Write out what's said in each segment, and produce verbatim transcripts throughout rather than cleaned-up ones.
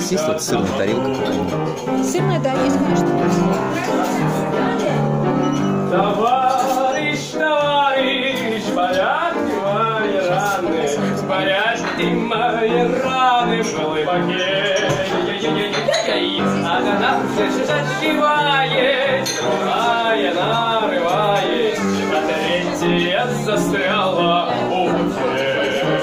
вас есть вот сырная тарелка какая-нибудь? Сырная, да, есть, конечно. Товарищ, товарищ, болят мои раны, болят мои раны в глубоке. Одна заживает, другая нарывает, а третья застряла у пути.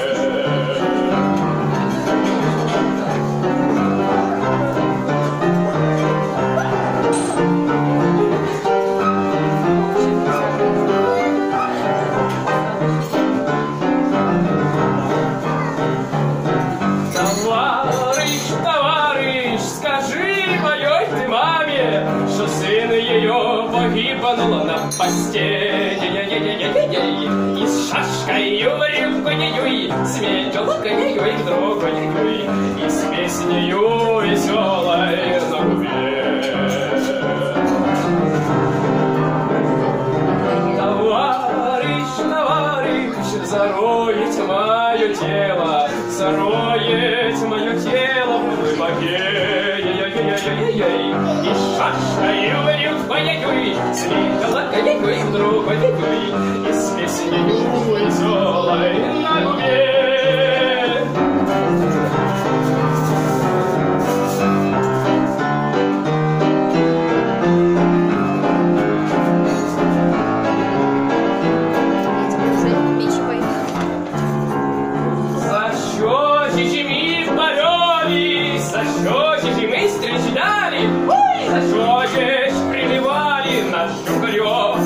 Погибнула на постели, и с шашкой рюмкой, с метелкой другой, и с песнею веселой на губе. Товарищ, товарищ, зароет мое тело, зароет мое тело в глубоке, и с шашкой ой-ой-ой, с метелкой другой, и с песнею веселой на губе. За щечечами боролись, за щечечами встречали, ой, за щечеч приливали нашу грёб.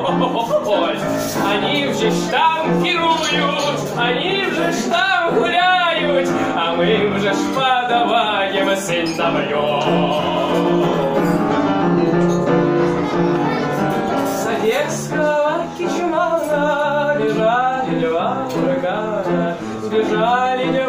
Они вже ж там керуют, они вже ж там гуляют, а мы вже ж подаваем сыновьём. С одесского Кичмана бежали два урагана, бежали